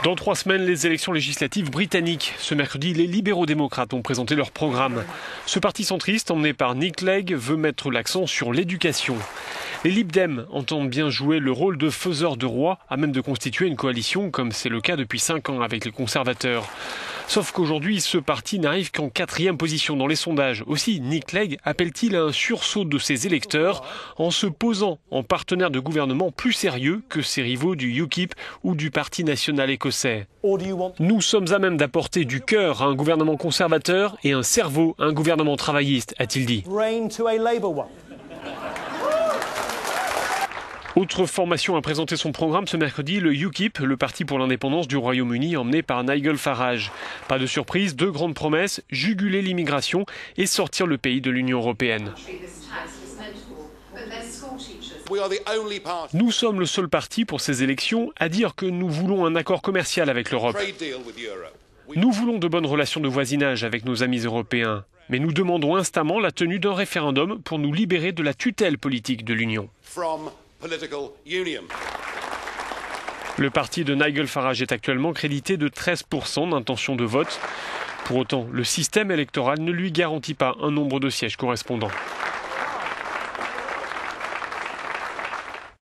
Dans 3 semaines, les élections législatives britanniques. Ce mercredi, les libéraux-démocrates ont présenté leur programme. Ce parti centriste, emmené par Nick Clegg, veut mettre l'accent sur l'éducation. Les Lib Dem entendent bien jouer le rôle de faiseurs de roi, à même de constituer une coalition, comme c'est le cas depuis 5 ans avec les conservateurs. Sauf qu'aujourd'hui, ce parti n'arrive qu'en 4e position dans les sondages. Aussi, Nick Clegg appelle-t-il à un sursaut de ses électeurs en se posant en partenaire de gouvernement plus sérieux que ses rivaux du UKIP ou du Parti national écossais. Nous sommes à même d'apporter du cœur à un gouvernement conservateur et un cerveau à un gouvernement travailliste, a-t-il dit. Autre formation à présenter son programme ce mercredi, le UKIP, le parti pour l'indépendance du Royaume-Uni emmené par Nigel Farage. Pas de surprise, 2 grandes promesses, juguler l'immigration et sortir le pays de l'Union européenne. Nous sommes le seul parti pour ces élections à dire que nous voulons un accord commercial avec l'Europe. Nous voulons de bonnes relations de voisinage avec nos amis européens. Mais nous demandons instamment la tenue d'un référendum pour nous libérer de la tutelle politique de l'Union. Le parti de Nigel Farage est actuellement crédité de 13% d'intention de vote. Pour autant, le système électoral ne lui garantit pas un nombre de sièges correspondant.